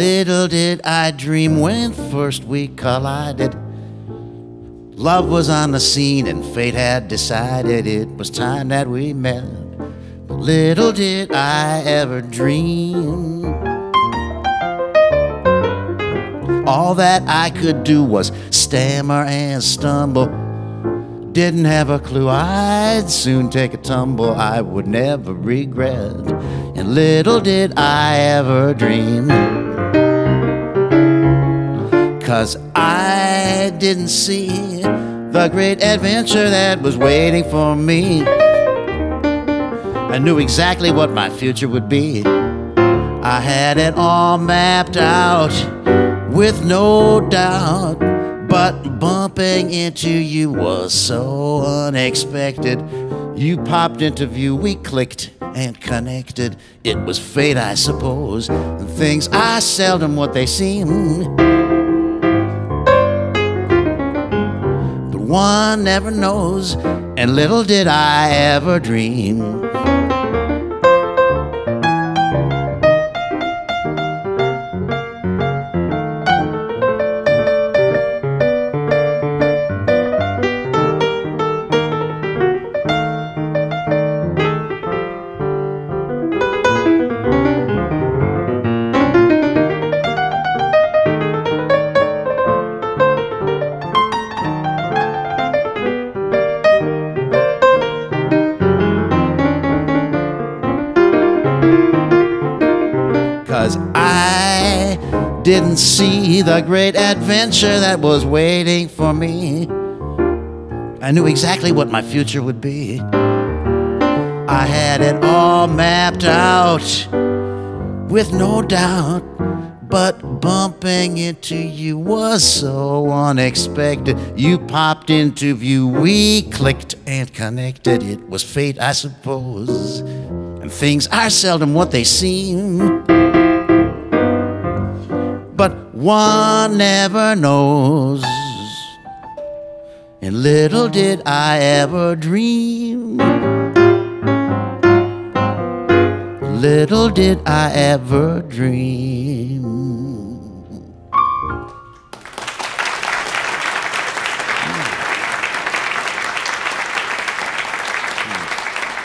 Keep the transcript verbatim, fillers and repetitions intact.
Little did I dream when first we collided, love was on the scene and fate had decided it was time that we met. But little did I ever dream all that I could do was stammer and stumble. Didn't have a clue I'd soon take a tumble I would never regret. And little did I ever dream, 'cause I didn't see the great adventure that was waiting for me. I knew exactly what my future would be. I had it all mapped out with no doubt. But bumping into you was so unexpected. You popped into view, we clicked and connected. It was fate, I suppose, and things are seldom what they seem. But one never knows, and little did I ever dream. 'Cause I didn't see the great adventure that was waiting for me. I knew exactly what my future would be. I had it all mapped out with no doubt. But bumping into you was so unexpected. You popped into view, we clicked and connected. It was fate, I suppose, and things are seldom what they seem. But one never knows, and little did I ever dream. Little did I ever dream.